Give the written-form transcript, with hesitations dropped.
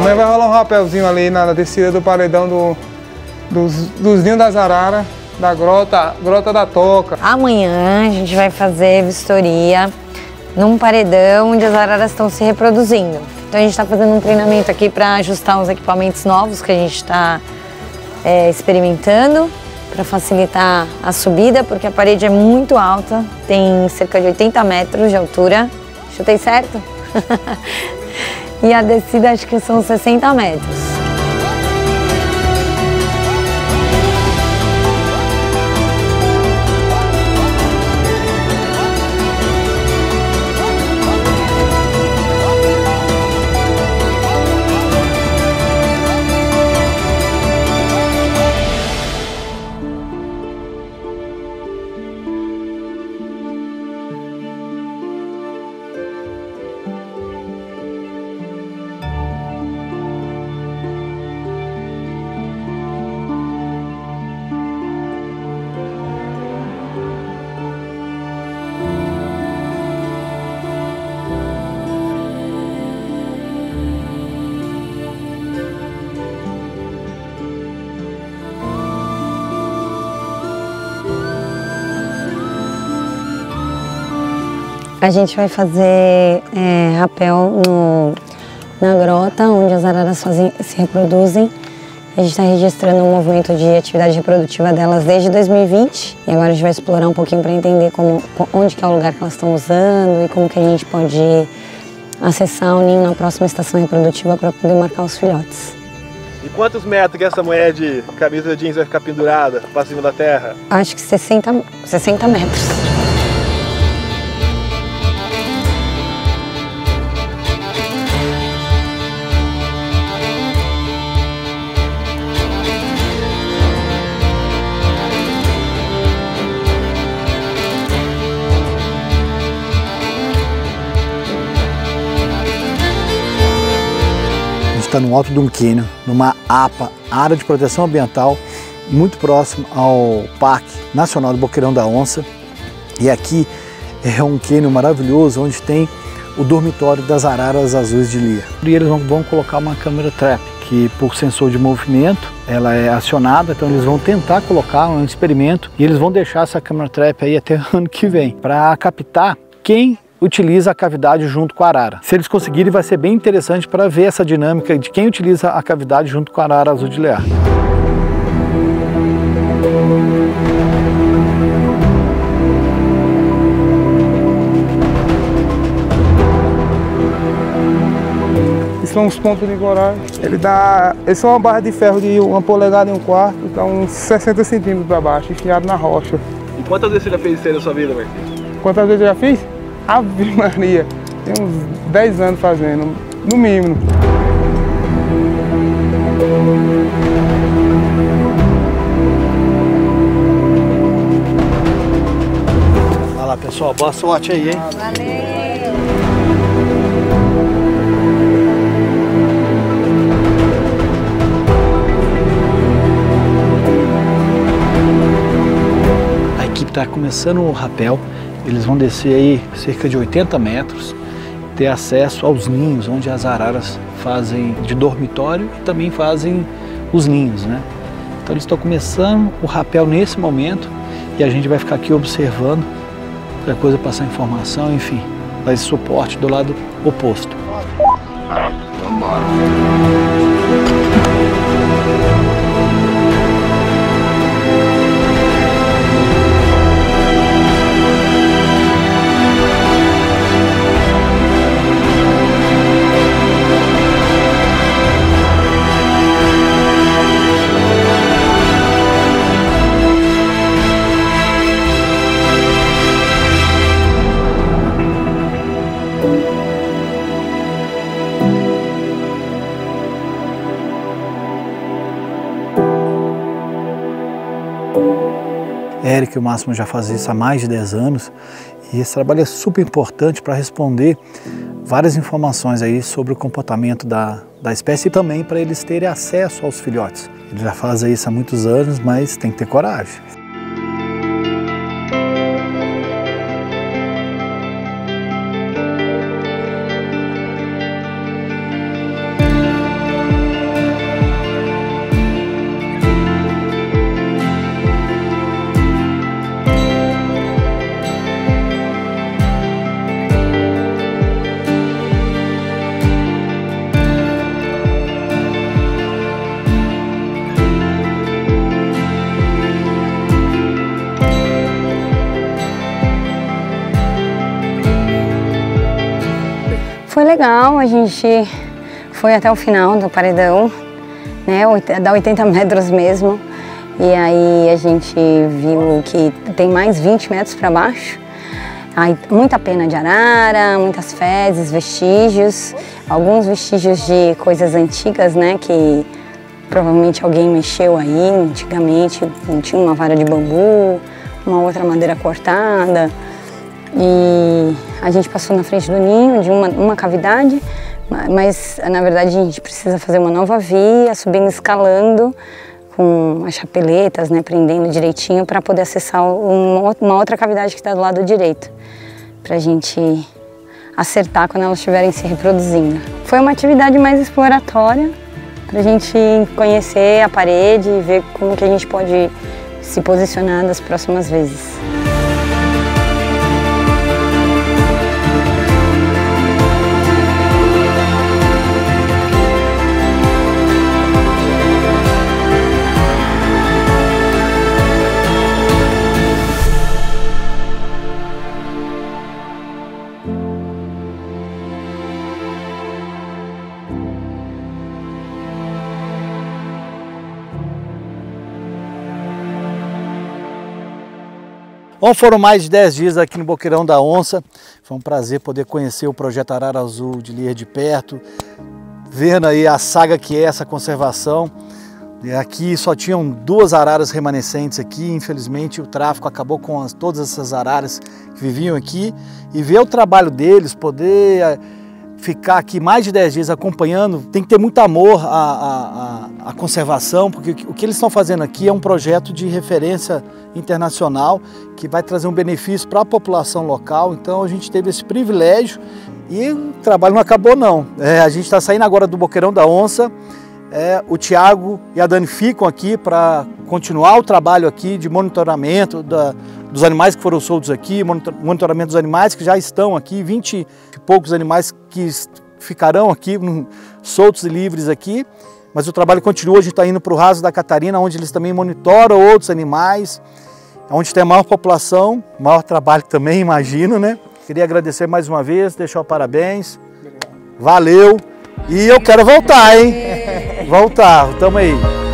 Amanhã vai rolar um rapelzinho ali na descida do paredão dos ninhos das araras, da Grota da Toca. Amanhã a gente vai fazer vistoria num paredão onde as araras estão se reproduzindo. Então a gente está fazendo um treinamento aqui para ajustar os equipamentos novos que a gente está experimentando, para facilitar a subida, porque a parede é muito alta, tem cerca de 80 metros de altura. Chutei certo? E a descida acho que são 60 metros. A gente vai fazer rapel na grota, onde as araras se reproduzem. A gente está registrando o movimento de atividade reprodutiva delas desde 2020. E agora a gente vai explorar um pouquinho para entender onde que é o lugar que elas estão usando e como que a gente pode acessar o ninho na próxima estação reprodutiva para poder marcar os filhotes. E quantos metros que essa mulher de camisa jeans vai ficar pendurada para cima da terra? Acho que 60 metros. Está no alto de um cânion, numa APA, área de proteção ambiental, muito próximo ao Parque Nacional do Boqueirão da Onça. E aqui é um cânion maravilhoso, onde tem o dormitório das araras azuis de Lear. E eles vão colocar uma câmera trap, que por sensor de movimento, ela é acionada, então eles vão tentar colocar um experimento e eles vão deixar essa câmera trap aí até o ano que vem, para captar quem utiliza a cavidade junto com a arara. Se eles conseguirem, vai ser bem interessante para ver essa dinâmica de quem utiliza a cavidade junto com a arara azul de Lear. Esses são os pontos de coragem. Eles são uma barra de ferro de 1 polegada e 1/4, dá uns 60 centímetros para baixo, enfiado na rocha. E quantas vezes você já fez isso aí na sua vida, Marquinhos? Quantas vezes eu já fiz? Ave Maria, tem uns 10 anos fazendo, no mínimo. Vai lá, pessoal, boa sorte aí, hein? Valeu! A equipe está começando o rapel. Eles vão descer aí cerca de 80 metros, ter acesso aos ninhos, onde as araras fazem de dormitório e também fazem os ninhos, né? Então eles estão começando o rapel nesse momento e a gente vai ficar aqui observando, qualquer coisa passar informação, enfim, dar esse suporte do lado oposto. Érica e o Máximo já fazem isso há mais de 10 anos e esse trabalho é super importante para responder várias informações aí sobre o comportamento da espécie e também para eles terem acesso aos filhotes. Eles já fazem isso há muitos anos, mas tem que ter coragem. Foi legal, a gente foi até o final do paredão, né, dá 80 metros mesmo. E aí a gente viu que tem mais 20 metros para baixo. Aí, muita pena de arara, muitas fezes, vestígios, alguns vestígios de coisas antigas, né, que provavelmente alguém mexeu aí antigamente. Tinha uma vara de bambu, uma outra madeira cortada. E a gente passou na frente do ninho de uma cavidade, mas na verdade a gente precisa fazer uma nova via, subindo, escalando, com as chapeletas, né, prendendo direitinho para poder acessar uma outra cavidade que está do lado direito, para a gente acertar quando elas estiverem se reproduzindo. Foi uma atividade mais exploratória, para a gente conhecer a parede e ver como que a gente pode se posicionar das próximas vezes. Bom, foram mais de 10 dias aqui no Boqueirão da Onça. Foi um prazer poder conhecer o Projeto Arara Azul de Lier de perto, vendo aí a saga que é essa conservação. E aqui só tinham 2 araras remanescentes aqui, infelizmente o tráfico acabou com todas essas araras que viviam aqui. E ver o trabalho deles, poder ficar aqui mais de 10 dias acompanhando, tem que ter muito amor à conservação, porque o que eles estão fazendo aqui é um projeto de referência internacional que vai trazer um benefício para a população local. Então a gente teve esse privilégio e o trabalho não acabou não. A gente está saindo agora do Boqueirão da Onça, o Thiago e a Dani ficam aqui para continuar o trabalho aqui de monitoramento dos animais que foram soltos aqui, monitoramento dos animais que já estão aqui, 20 e poucos animais que ficarão aqui soltos e livres aqui, mas o trabalho continua. A gente está indo para o Raso da Catarina, onde eles também monitoram outros animais, onde tem a maior população, maior trabalho também, imagino, né? Queria agradecer mais uma vez, deixar o parabéns. Obrigado. Valeu! E eu quero voltar, hein? Voltar, tamo aí.